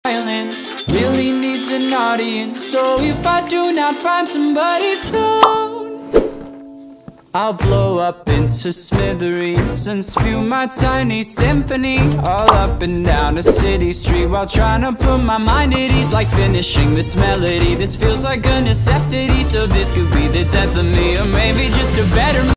violin really needs an audience. So if I do not find somebody soon, I'll blow up into smithereens and spew my tiny symphony all up and down a city street, while trying to put my mind at ease. Like finishing this melody, this feels like a necessity. So this could be the death of me, or maybe just a better